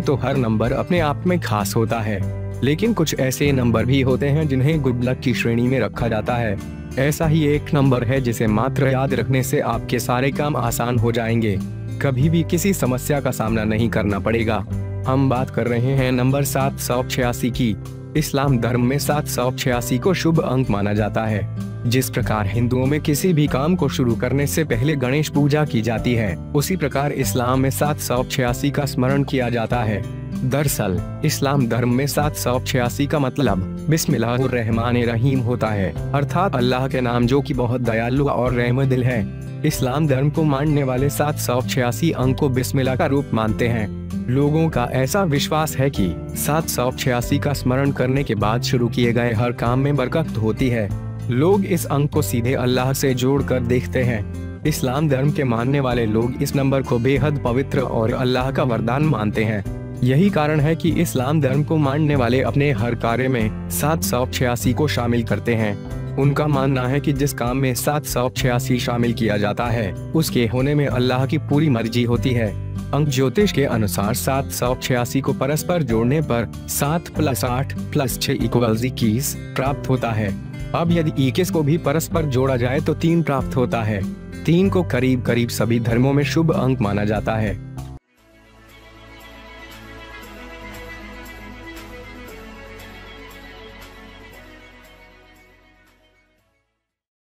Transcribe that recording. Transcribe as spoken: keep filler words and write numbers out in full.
तो हर नंबर अपने आप में खास होता है, लेकिन कुछ ऐसे नंबर भी होते हैं जिन्हें गुड लक की श्रेणी में रखा जाता है। ऐसा ही एक नंबर है जिसे मात्र याद रखने से आपके सारे काम आसान हो जाएंगे, कभी भी किसी समस्या का सामना नहीं करना पड़ेगा। हम बात कर रहे हैं नंबर सात सौ छियासी की। इस्लाम धर्म में सात सौ छियासी को शुभ अंक माना जाता है। जिस प्रकार हिंदुओं में किसी भी काम को शुरू करने से पहले गणेश पूजा की जाती है, उसी प्रकार इस्लाम में सात सौ छियासी का स्मरण किया जाता है। दरअसल इस्लाम धर्म में सात सौ छियासी का मतलब बिस्मिल्लाहिर्रहमानिर्रहीम होता है, अर्थात अल्लाह के नाम जो कि बहुत दयालु और रहमदिल है। इस्लाम धर्म को मानने वाले सात सौ छियासी अंक को बिस्मिल्लाह का रूप मानते हैं। लोगों का ऐसा विश्वास है कि सात सौ छियासी का स्मरण करने के बाद शुरू किए गए हर काम में बरकत होती है। लोग इस अंक को सीधे अल्लाह से जोड़कर देखते हैं। इस्लाम धर्म के मानने वाले लोग इस नंबर को बेहद पवित्र और अल्लाह का वरदान मानते हैं। यही कारण है कि इस्लाम धर्म को मानने वाले अपने हर कार्य में सात सौ छियासी को शामिल करते हैं। उनका मानना है कि जिस काम में सात सौ छियासी शामिल किया जाता है, उसके होने में अल्लाह की पूरी मर्जी होती है। अंक ज्योतिष के अनुसार सात सौ छियासी को परस्पर जोड़ने पर सात प्लस आठ प्लस छह इक्वल्स इक्कीस प्राप्त होता है। अब यदि इक्कीस को भी परस्पर जोड़ा जाए तो तीन प्राप्त होता है। तीन को करीब करीब सभी धर्मों में शुभ अंक माना जाता है।